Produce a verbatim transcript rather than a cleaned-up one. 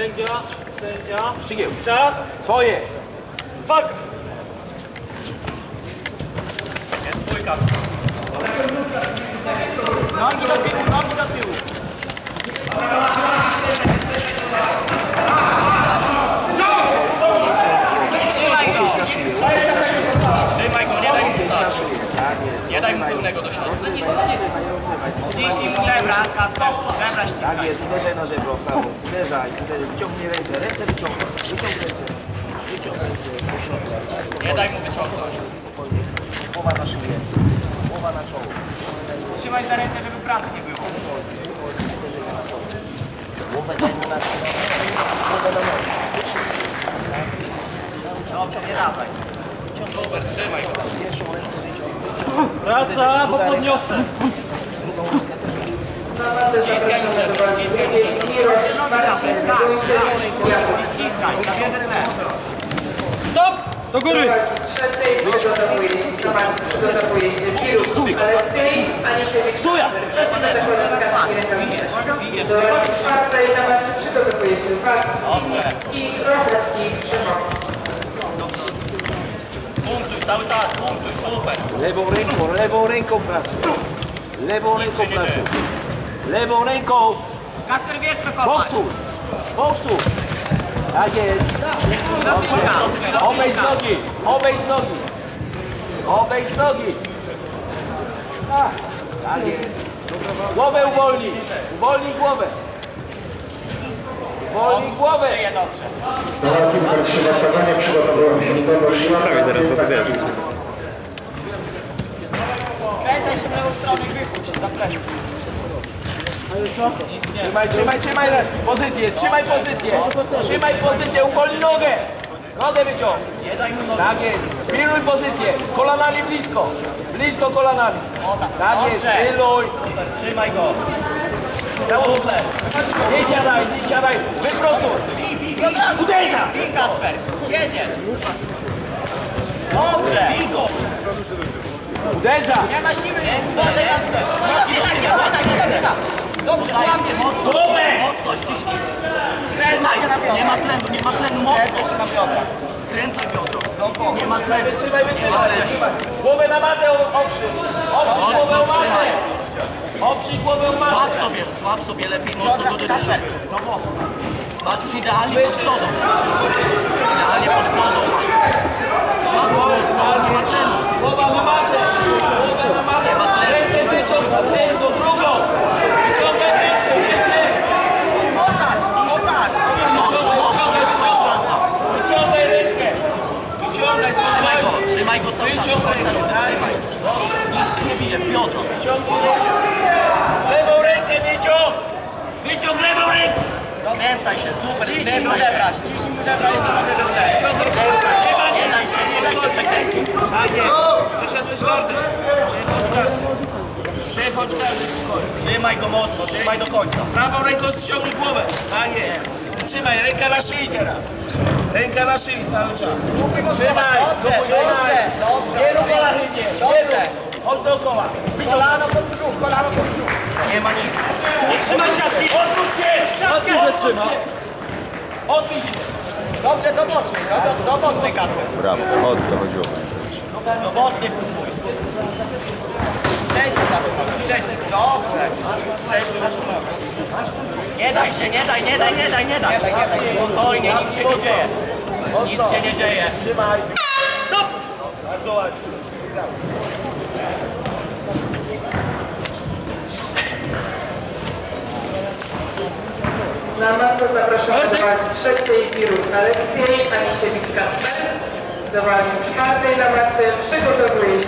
Sędzia, sędzia. Szygieł. Czas. Swoje. Uwaga. Jest dwójka. Nogi do tyłu, nogi do tyłu. Trzymaj go! Trzymaj go, nie daj mu wstać. Nie daj mu pełnego do środka. Ściśnij mu żebra, Kacper. Żebra ściskaj. Tak jest, uderzaj na żebro w prawo. Uderzaj, uderzaj. Wyciągnij ręce, ręce wyciągnij. Wyciąg ręce. Wyciąg ręce do środka. Nie daj mu wyciągnąć. Spokojnie. Głowa na szyję. Głowa na czoło. Trzymaj za ręce, żeby pracy nie było. Uderzenie na czoło. Głowę daj mu na czoło. Głowę na nogi. Dobrze, nie wracaj. Super, trzymaj go. Pierwszą rękę wyciągnij. Wraca, bo podniosę. Ściskaj mu żebra, ściskaj mu żebra. Nogi zawsze, tak, tak. I ściskaj, zabierze tlen. Stop! Do góry! Trzeciej przygotowuje się, zobaczcie, przygotowuje się wirus Aleckiej, Anisiewicz, Stoja! do roli czwartej na macie przygotowuje się Warski i Rochecki Szymon. Punktuj, cały czas, punktuj, super. Lewą ręką, lewą ręką pracuj. Lewą ręką pracuj. Lewą ręką. Kacper, wiesz co kopać. Boksu. Boksu. Tak jest. Dobrze. Obejdź nogi. Obejdź nogi. Obejdź nogi. Tak. Tak jest. Głowę uwolnij. Uwolnij głowę. Uwolnij głowę. Szyję dobrze. Na walki numer trzy markowanie przygotowują się Igor Siła. Prawie teraz to Skręcaj się w lewą stronę i wychódź, za plecy. Trzymaj, trzymaj, trzymaj pozycję. Trzymaj pozycję. Trzymaj pozycję. Uwolnij nogę. Nogę wyciąg. Nie daj mu nogi. Tak jest. Pilnuj pozycję. Kolanami blisko. Blisko kolanami. O, tak. Tak jest. Dobrze. Pilnuj. Super, trzymaj go. Super. Nie siadaj, nie siadaj. Wyprostuj. Bij, bij, bij. Uderza. Bij, Kacper. Jedziesz. Dobrze. Bij go. Uderza. Nie ma siły. Uważaj na cel. Nie tak, nie tak, nie tak, nie tak. Dobrze, łapie. Mocno ściśnij. Mocno ściśnij. Skręcaj się na biodra. Nie ma tlenu, nie ma tlenu. Mocno się na biodra. Skręcaj biodro. Nie ma tlenu. Wytrzymaj, wytrzymaj, wytrzymaj. Głowę na matę oprzyj. Oprzyj głowę o matę. Oprzyj głowę o matę. Złap sobie, złap sobie lepiej mocno go do siebie. Do boku. Masz już idealnie pod wodą. Idealnie pod wodą. Złap go mocno, nie ma tlenu. Głowa na matę. Głowę na matę. Rękę wyciągnij, jedną, drugą. Wyciągaj ręce, ręce. O tak, o tak. Mocno, mocno, jest twoja szansa. Wyciągaj rękę. Wyciągaj, Trzymaj go, trzymaj go cały czas. Wyciągaj rękę. Trzymaj. Nic się nie bije, w biodro. Wyciągnij rękę. Lewą rękę wyciąg. Wyciąg lewą rękę. Skręcaj się, super, ściśnij mu żebra, ściśnij mu żebra, jeszcze zabierze tlen. Nie daj się, nie daj się przekręcić. Tak jest. Przeszedłeś gardę. Przechodź gardę. Przechodź gardę spokojnie. Trzymaj go mocno, trzymaj do końca. Prawą ręką ściągnij głowę. Tak jest. Trzymaj, ręka na szyi teraz. Ręka na szyi cały czas. Trzymaj, Dobrze, trzymaj. dobrze, Nie rób kolachynie. dobrze. Od dookoła. Kolano pod brzuch, kolano pod brzuch. Nie ma nic. Nie trzymaj siatki. Odwróć się. Siatkę odwróć się. Odwróć się. Dobrze, do bocznej, do, do bocznej Kacper. Brawo, chodź, to chodziło. Do bocznej próbuj. Przejdź za to, przejdź. Dobrze. Przejdź. Nie daj się, nie daj, nie daj, nie daj, nie daj. Nie daj, nie daj. Spokojnie, nic się nie dzieje. Nic się nie dzieje. Trzymaj. Stop. Bardzo ładnie. Na matę zapraszamy do walki trzeciej wirus Aleckiej, Anisiewicz Kacper. Do walki czwartej na macie przygotowuje się